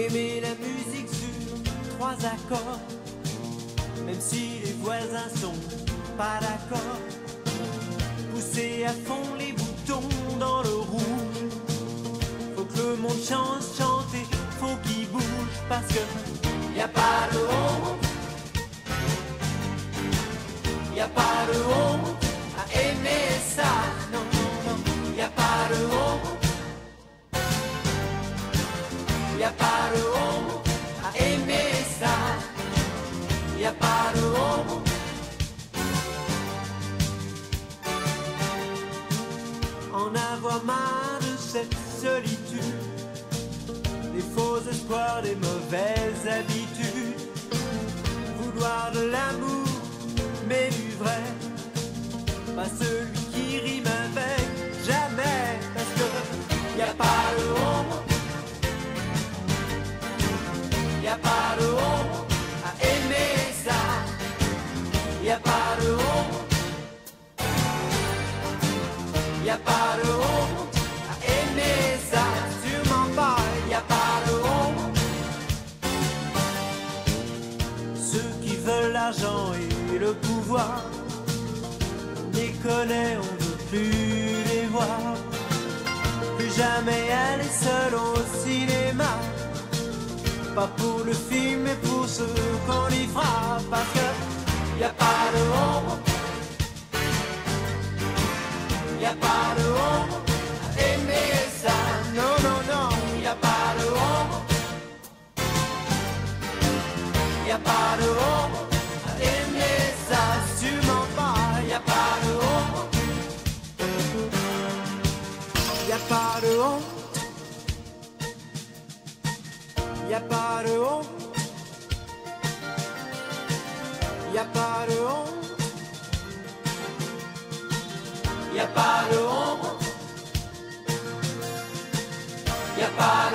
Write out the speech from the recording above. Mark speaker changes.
Speaker 1: Aimer la musique sur 3 accords, même si les voisins sont pas d'accord. Pousser à fond les boutons dans le rouge. Faut que le monde change, chanter, faut qu'il bouge. Parce que y a pas de honte, y a pas de honte à aimer ça. Non, non, non, y a pas de honte, y a pas de honte à aimer ça. Y a pas de honte. En avoir marre de cette solitude, des faux espoirs, des mauvaises habitudes. Vouloir de l'amour, mais du vrai, pas celui qui rime avec jamais. Parce que y a pas de honte, y a pas de honte à aimer ça. Y a pas de honte, y a pas de honte à aimer ça, sûrement pas, y a pas de honte. Ceux qui veulent l'argent et le pouvoir, on les connaît, on ne veut plus les voir. Plus jamais aller seul au cinéma, pas pour le film mais pour ceux qu'on y fera. Parce que y a pas de honte, y a pas de honte à aimer ça. Non, non, non, y a pas de honte, y a pas de honte à aimer ça, sûrement pas. Y a pas de honte, y a pas de honte, y a pas de honte, y a pas de honte. Y a pas de honte, y a pas